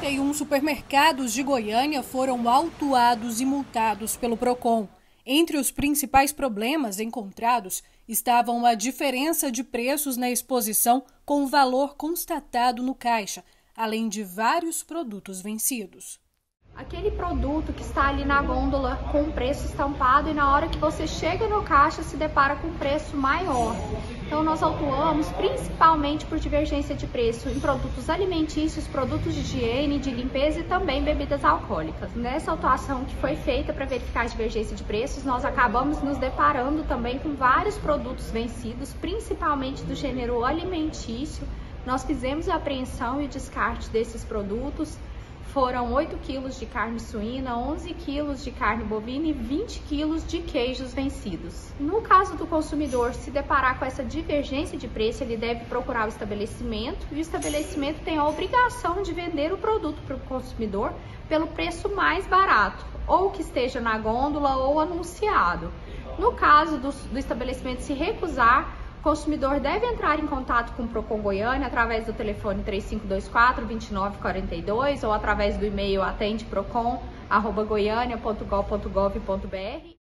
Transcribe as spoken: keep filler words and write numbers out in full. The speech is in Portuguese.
trinta e um supermercados de Goiânia foram autuados e multados pelo Procon. Entre os principais problemas encontrados estavam a diferença de preços na exposição com o valor constatado no caixa, além de vários produtos vencidos. Aquele produto que está ali na gôndola com o preço estampado e na hora que você chega no caixa se depara com um preço maior. Então nós autuamos principalmente por divergência de preço em produtos alimentícios, produtos de higiene, de limpeza e também bebidas alcoólicas. Nessa autuação que foi feita para verificar a divergência de preços, nós acabamos nos deparando também com vários produtos vencidos, principalmente do gênero alimentício. Nós fizemos a apreensão e descarte desses produtos. Foram oito quilos de carne suína, onze quilos de carne bovina e vinte quilos de queijos vencidos. No caso do consumidor se deparar com essa divergência de preço, ele deve procurar o estabelecimento e o estabelecimento tem a obrigação de vender o produto para o consumidor pelo preço mais barato, ou que esteja na gôndola ou anunciado. No caso do, do estabelecimento se recusar, o consumidor deve entrar em contato com o Procon Goiânia através do telefone três cinco dois quatro, dois nove quatro dois ou através do e-mail atende procon arroba goiania ponto gov ponto gov ponto br.